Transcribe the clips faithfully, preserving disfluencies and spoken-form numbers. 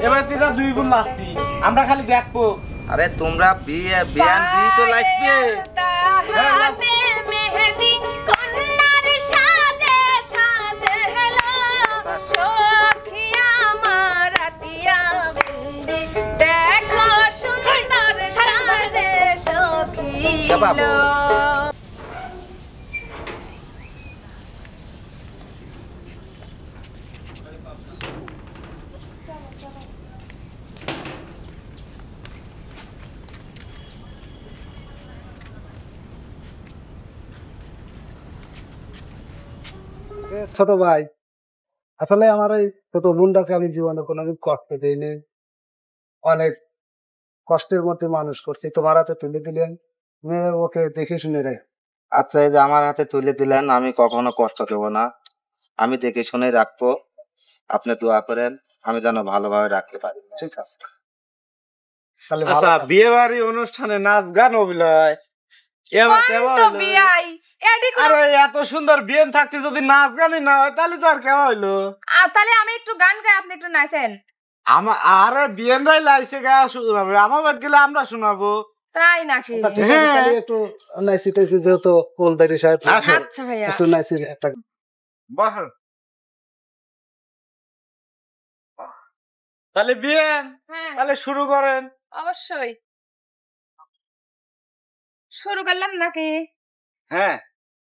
এবার তিনটা দুই গুণ লাসবি আমরা খালি দেখবো আরে তোমরা বিয়ে বিয়ান দি তো লাইছবে হাতে মেহেদি কন্যার সাজে সাজে হেলো সখী আমার রাতিয়া বিন্দি দেখো সুন্দর সাজে সখী লো ছোট ভাই আসলে আমার এই ছোট বোনটাকে আমি জীবনে কোনোদিন কষ্ট দিইনি, অনেক কষ্টের মধ্যে মানুষ করছি, তোমার হাতে তুলে দিলেন, ওকে দেখে শুনে রে। আচ্ছা এই যে আমার হাতে তুলে দিলেন, আমি কখনো কষ্ট দেব না, আমি দেখে শুনে রাখবো, আপনি দোয়া করেন আমি যেন ভালোভাবে রাখতে পারি। ঠিক আছে। আচ্ছা বিয়ে বাড়ি অনুষ্ঠানে নাচ গান অভিনয় আরে এত সুন্দর বিয়েন থাকতে যদি নাচ গানই না হয় তাহলে তো আর কেমন হইলো? তাহলে আমি একটু গান গাই, আপনি একটু নাচেন। আমার আরে বিয়েন রাই লাইছে গায়া শোনাবে, আমার বাদ গেলে আমরা শোনাবো। তাই নাকি? একটু নাইসি টাইসি যেহেতু কোলদারি সাহেব, আচ্ছা ভাইয়া একটু নাইসি একটা বাহ। তাহলে বিয়েন তাহলে শুরু করেন। অবশ্যই শুরু করলাম নাকি? হ্যাঁ।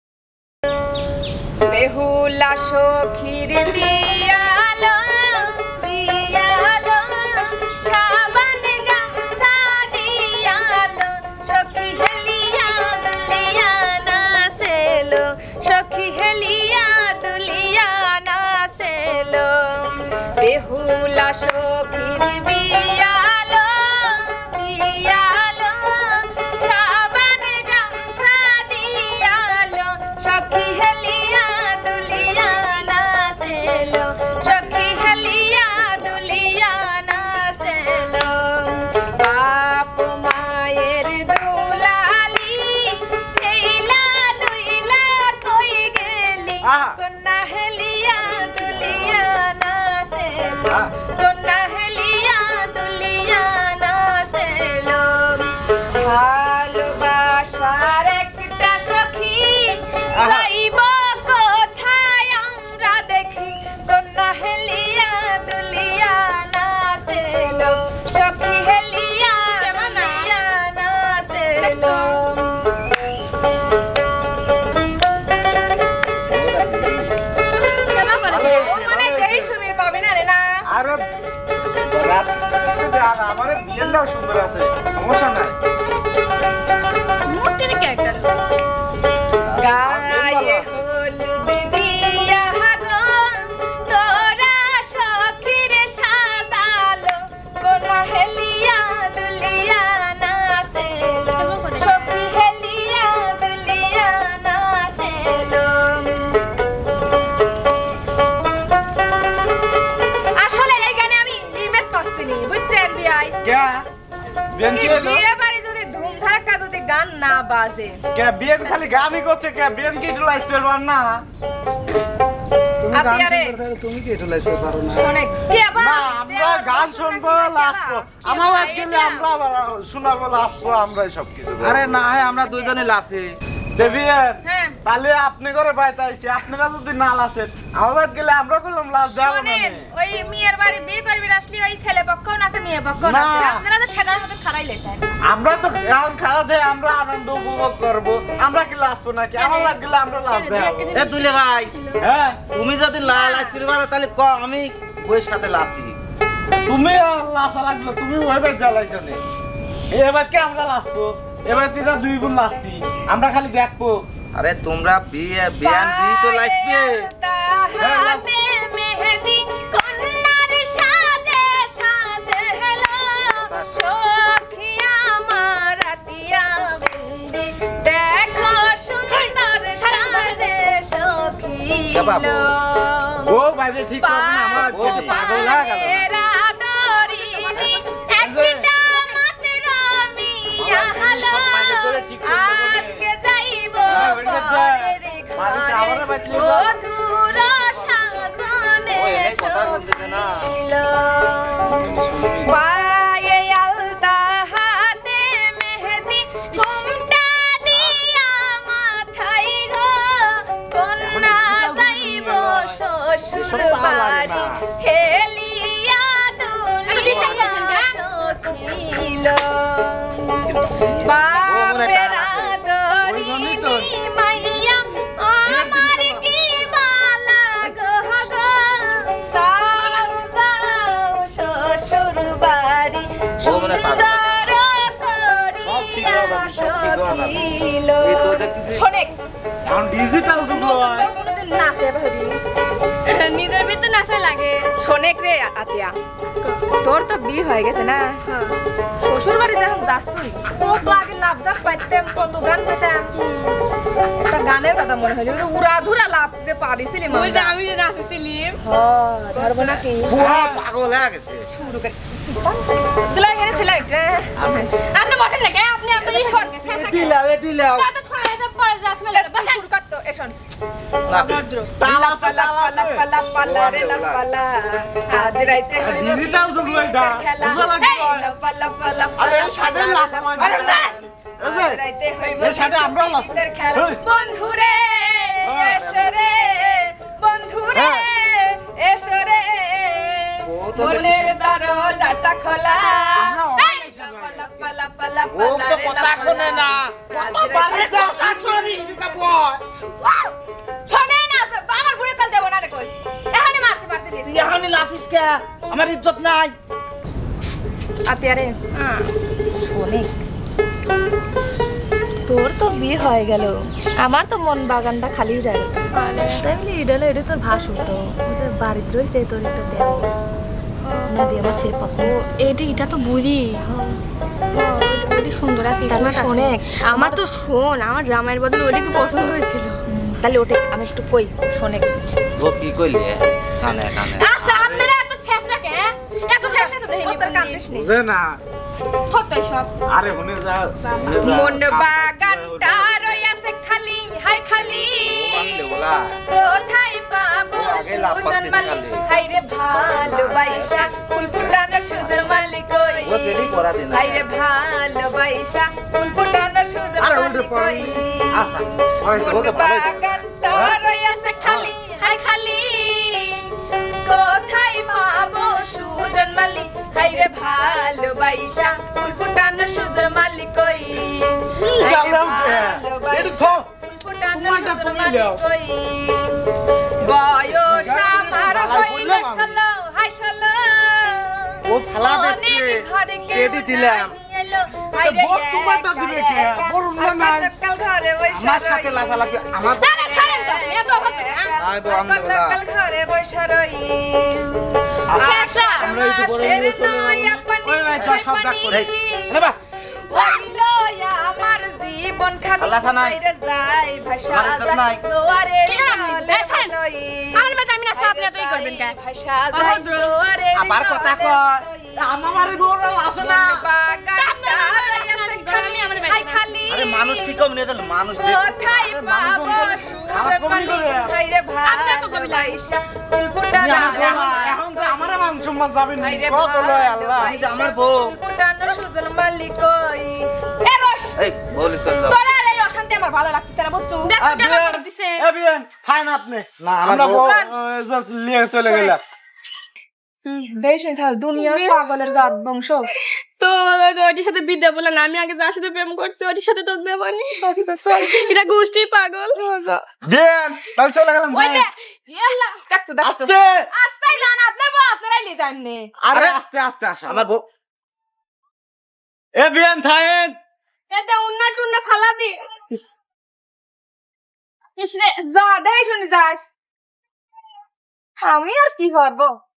বেহুলা সখীর বিয়ালো বিয়ালো সাবান গামছা দিয়ালো সখী হেলিয়া দুলিয়া নাচেলো সখী হেলিয়া দুলিয়া নাচেলো বেহুলা সখীর বিয়ালো বিয়ালো সাবান গামছা দিয়ালো সখী হেলিয়া দুলিয়া নাচেলো সখী হেলিয়া দুলিয়া নাচেলো বাপ মায়ের দুলালি হেলা দুইলা কই গেলি কন্যা হেলিয়া দুলিয়া নাচেলো কন্যা হেলিয়া দুলিয়া নাচেলো ভালোবাসার একটা সখী যাইব কোথায় আমরা দেখি কন্যা হেলিয়া দুলিয়া নাচেলো সখী হেলিয়া দুলিয়া নাচেলো মানে দেই শুনে পাবে না রে না। আরে আমার বিয়েনটাও সুন্দর আছে, সমস্যা নাই। মোটের ক্যারেক্টার গায়ে হলুদ দিয়া গো তোরা সখীর সাজালো কোনা হেলিয়া দুলিয়া নাচেলো সখী হেলিয়া দুলিয়া নাচেলো। আসলে এই গানে আমি ইমেজ পাচ্ছিনি, বুঝছেন বিয়াই? কে বিয়েন কি হলো? বিয়ে বাড়ি যদি ধুমধারাক্কা যদি গান না বাজে, কে বিয়েন খালি গানই করছে, কে বিয়েন কি একটু লাইস পেরবার না? তুমি গান শুনতে তুমি কি একটু লাইসে পারো না? শুনে কে আবার না আমরা গান শুনবো লাস্ট, আমার বাদ গেলে আমরা আবার শোনাবো লাস্ট, আমরা সব কিছু। আরে না হয় আমরা দুইজনে লাসি দেবিয়েন হ্যাঁ তাহলে আপনি করে বাইতে আইছি, আপনারা যদি না লাসেন আমার বাদ গেলে আমরা করলাম লাস্ট যাব না। শুনেন ওই মেয়ের বাড়ি বিয়ে করবি আসলে ওই ছেলে পক্ষও না আছে মেয়ে পক্ষও না আছে, আপনারা তো ঠেকার মতো খারাই লেছেন। আমরা তো এখন খাওয়া দেয় আমরা আনন্দ উপভোগ করবো, আমরা কি লাসবো নাকি? আমার বাদ গেলে আমরা লাস্ট দেবো। এ দুলে ভাই হ্যাঁ তুমি যদি লাল লাইছিস পারো তাহলে ক আমি বইয়ের সাথে লাসি। তুমি লাসা লাগলো, তুমি ওইভাবে জ্বালাইছো নে, এবার কি আমরা লাসবো? এবার তিনটা দুই গুণ লাসবি আমরা খালি দেখবো। আরে তোমরা বিয়ে বিয়ান দি তো লাইছবে হাতে মেহেদি কন্যার সাজে সাজে হেলো সখী আমার রাতিয়া বিন্দি দেখো সুন্দর সাজে সখী লো ও বাইরে ঠিক করবে না, আমার ও পাগল হয়ে গেল। আজকে যাইব মধুর সাজনে থাকিল এই তো ওটা কিছু- শোনেক এখন ডিজিটাল যুগ নতুন হয়। বউ কোনোদিন নাচে ভাবি নিজের ভিতর নাচা লাগে। শোনেক রে আতিয়া তোর তো বিয়ে হয়ে গেছে না শ্বশুর বাড়িতে এখন যাচ্ছই কত আগে লাভ জাপ পাইতাম কত গান গাইতাম একটা গানের কথা মনে হইলো কিন্তু উড়াধুরা লাভ যে পারিছিলি ওই যে মা আমি যে নাচেছিলি হ্যাঁ ধরবো নাকি পুরা পাগল হয়ে গেছে শুরু করে দিলা এখানে ছিল একটা আপনি বসেন না কে আপনি এত ই করেন দিলাও এ দিলাও কত থয়ে যা পরে যাস মেলে বসেন শুরু করতো এসন না ভদ্র তাল আছে, পালা তাল আছে। পালা পালা রে লা পালা আজ রাইতে হইব ডিজিটাল যুগ এটা। খেলা বুঝা লাগবে। এই লা পালা পালা আরে পালা সাথে নাচা লাগবে। আরে না। এই যে, আজ রাইতে হইব এর সাথে আমরাও নাচি। গীতের খেলা। এই। বন্ধুরে হ্যাঁ। এসো রে বন্ধুরে এসো রে ও তো মনের দরজাটা খোলা আমরা এই লা পালা পালা পালা ও পালা তো রে লা কথা পালা। শোনে না আজ রাইতে শোনে না আমার বুড়ে কাল দেব না রে কই এখানে মারতে মারতে দিছি এখানে লাফিস কে আমার ইজ্জত নাই আতিয়ারে শোনে তোর তো বিয়ে হয়ে গেল আমার তো মন বাগানটা খালি হয়ে গেল তাই বলি ইডালে এটা তোর ভাস হতো যে বাড়িতে রয়েছে তোর একটা দেব না দিয়ে আমার সে পছন্দ এইটা এটা তো বুড়ি ওইটা সুন্দর আছে তাহলে শোনে আমার তো শোন আমার জামাইয়ের বদল ওইটা কি পছন্দ হয়েছিল তাহলে ওটা আমি একটু কই শোনে ও কি কইলে কানে কানে আচ্ছা আপনারা এত শেষ রাখে এত শেষ তো দেখিনি তোর কান্দিস নি বুঝে না। সত্যই সব আরে শুনে যা, শুনে যা। মন বাগানটা রইয়াছে খালি হাই খালি বাংলে বলা কোথায় পাবো আগে লাফ সুজন দিতে মালিক খালি। হাইরে ভালোবাসা ফুল ফুটানোর সুজন মালিক কই ও দেরি করা দিন হাইরে ভালোবাসা ফুল ফুটানোর সুজন আরে ওটা মালিক পরে। কই আচ্ছা, পরে ও তো ভালোই তো। বাগানটা রইয়াছে খালি হাই খালি কোথায় পাবো সুজন মালিক হাইরে ভালোবাসা ফুল ফুটানোর সুজন মালিক কই হাইরে এটা ভালোবাসা তো ফুটানোর তোমারটা সুজন তুমি মালিক দাও। কই বয়স আমার ভালাই হইলে বললাম আমি। ষোলো হাই ষোলো ও ফালা অনেক দিচ্ছে ঘরে কেউ কেটে দিলাম নাই এলো। হাইরে বস তোমারটা দিবে কে? একা বরুণ একা নাই। সকাল ঘরে বইসা আমার সাথে রই। লাফালাফি আমার তাহলে ছাড়েন তো এত অভদ্র হ্যাঁ আই বউ আমি সকাল বলা সকাল ঘরে বইসা রই। আচ্ছা, আষাঢ় আমরা একটু পরে মাসের নিয়ে চলে যাবো। নয়া পানি, ওই ভাই, চল, সব ডাক করে। পানি। নেবা হইলো আমার জীবন খানি আল্লাহ খানাই। বাইরে যায় ভাষা আমার ইজ্জত নাই। যায় জোয়ারের কি জানি? জলে এই ছাড়েন। নই। আমার বেটা আমি নাচতে আপনি এতই করবেন কে ভাষা যায় অভদ্র। জোয়ারের আবার কথা জলে কয়। নই। আমার বাড়ি বউরা আছে না। বাগানটা রয়েছে খালি, হাই খালি। আরে মানুষ ঠিক হবে না তাহলে মানুষ দেখ কোথায় পাবো খারাপ সুজন কবি করে। মালিক হাইরে আপনি এত কবি লাগে। ভালোবাসা ফুল ফুটানো আমার বউ না। এখন তো আমারে মান সম্মান যাবেন নি। হাইরে কত লয় আল্লাহ। আমি তো আমার বউ। ফুল ফুটানো সুজন মালিক কই এ রস এই বলি চল যাও তোরা এই অশান্তি আমার ভালো লাগতেছে না বুঝছো দেখ এ কেমন বিয়েন, করে দিছে এ বিয়েন, খান আপনি। না, আমার আমরা বউ- বউ জাস্ট নিয়ে চলে গেলাম। বেশ ছাড় দুনিয়ার পাগলের জাত বংশ তো তো ওটির সাথে বিদ্যা বললেন আমি আগে যার সাথে প্রেম করছি ওটির সাথে তো দেবানি এটা গোষ্ঠী পাগল বিয়েন, তাহলে চলে গেলাম। ওই যাই। দে ইয়াল্লা দেখছো দেখছো আস্তে। আস্তাই লান আপনার বউ আপনারাই লি জাননে আরে আরে, আস্তে আস্তে আসা। আমার বউ এ বিয়েন থাকেন। এটা উন্না চুন্না ফালা দি ইসরে যা দেই শুনি যাস আমি আর কি করবো